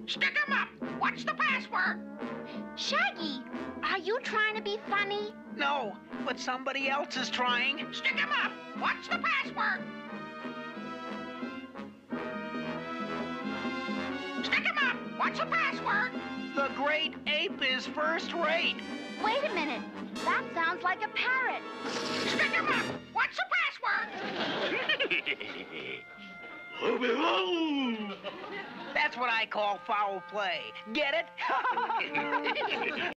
Stick 'em up. What's the password? Shaggy, are you trying to be funny? No, but somebody else is trying. Stick 'em up. What's the password? Stick 'em up. What's the password? The Great Ape is first rate. Wait a minute. That sounds like a parrot. Stick 'em up. What's the password? That's what I call foul play. Get it?